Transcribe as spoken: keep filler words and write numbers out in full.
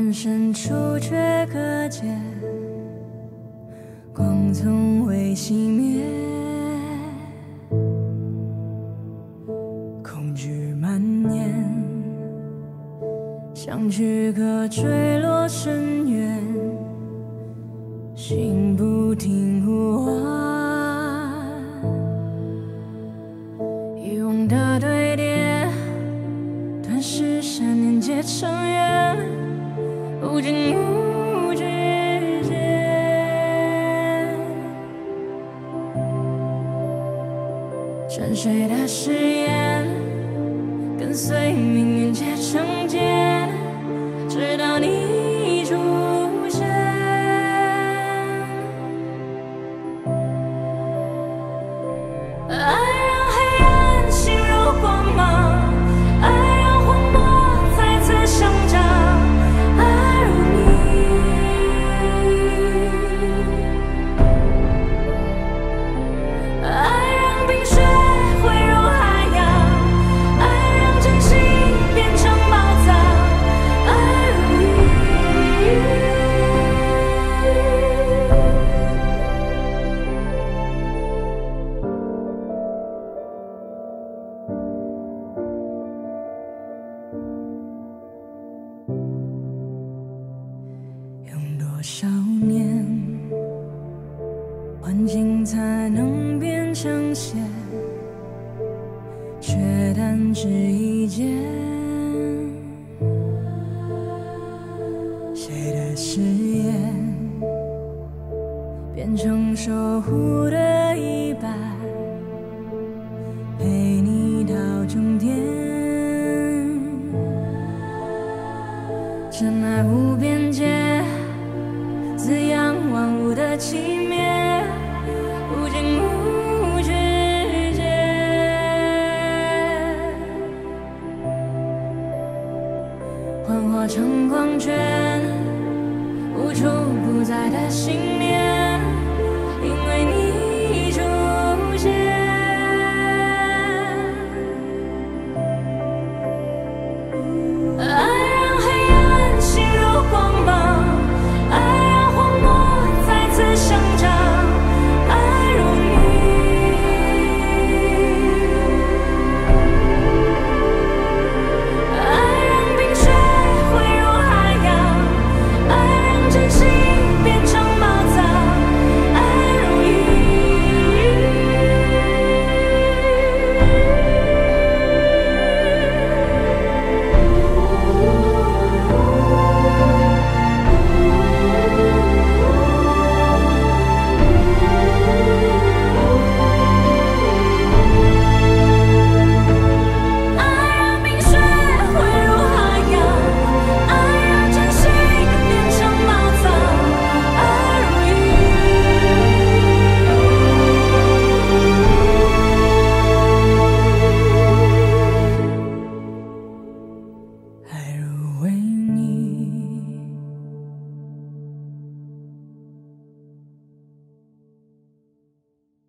人深处却可见，光从未熄灭，恐惧蔓延，像躯壳坠落深渊，心不停呼唤，遗忘的堆叠，断时闪念结成缘，无尽无止间。沉睡的誓言，跟随命运结成茧，直到你出现。爱让黑暗侵入光芒，爱让荒漠再次生长，爱如你，爱让冰雪汇入海洋，爱让真心变成宝藏，爱如你。用多少年，环境才能变成线，却弹指一箭。谁的誓言，变成守护的依伴，陪你到终点。真爱无边界，滋养万物的寂灭，无尽无止间。幻化成光圈，无处不在的信念。